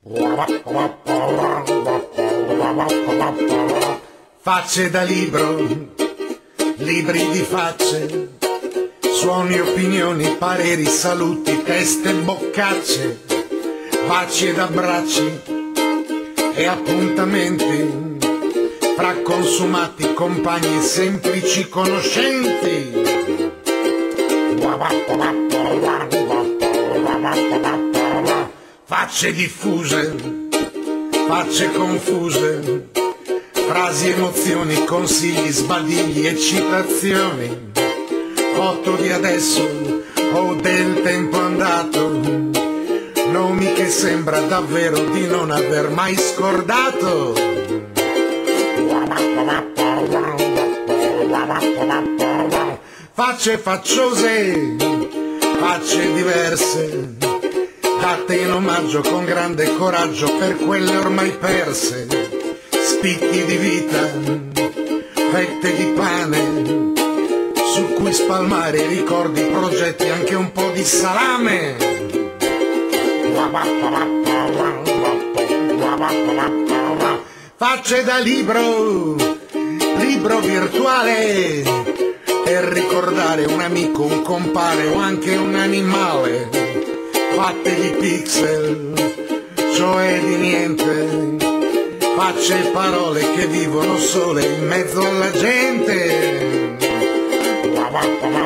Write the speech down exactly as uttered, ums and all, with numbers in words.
Facce da libro, libri di facce, suoni, opinioni, pareri, saluti, teste, boccacce, baci ed abbracci e appuntamenti fra consumati, compagni e semplici conoscenti. Facce diffuse, facce confuse, frasi, emozioni, consigli, sbadigli e citazioni, foto di adesso o del tempo andato, nomi che sembra davvero di non aver mai scordato. Facce facciose, facce diverse, date in omaggio con grande coraggio per quelle ormai perse, spicchi di vita, fette di pane, su cui spalmare ricordi, progetti, anche un po' di salame. Facce da libro, libro virtuale, per ricordare un amico, un compare o anche un animale, fatte di pixel, cioè di niente, facce e parole che vivono sole in mezzo alla gente.